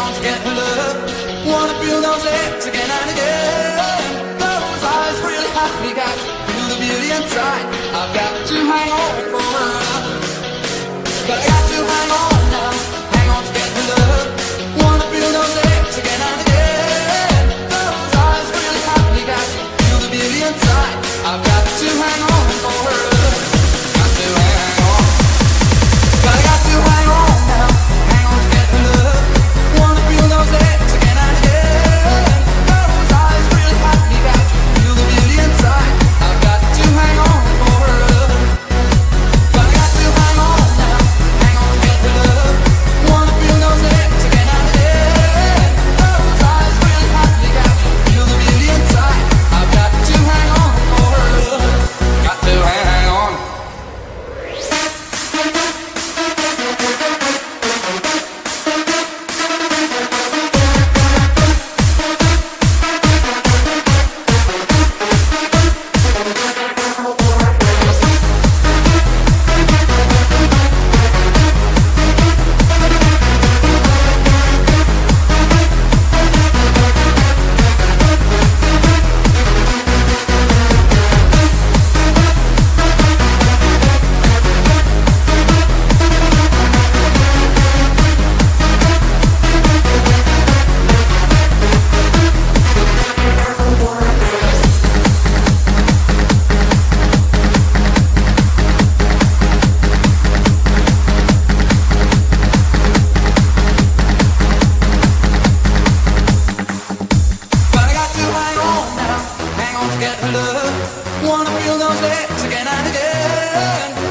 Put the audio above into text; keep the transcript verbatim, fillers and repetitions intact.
on to get her love. Wanna feel those lips again and again. Those eyes really have me got to feel the beauty inside. I've got to hang on for her love. But I got to hang on now, hang on to get her love. Wanna feel those lips again and again. Those eyes really have me got to feel the beauty inside. I've got to hang on for her love. Got to hang on. But I got to hang on now, hang on to get her love. Wanna feel those lips again and again. Those eyes really have me got to feel the beauty inside. I've got to hang on for her love. But I got to hang on now, hang on to get her love. Wanna feel those lips again and again. Those eyes really have me got to feel the beauty inside. I've got to hang on for her love. Got to hang on. Get her love. Wanna feel those lips again and again.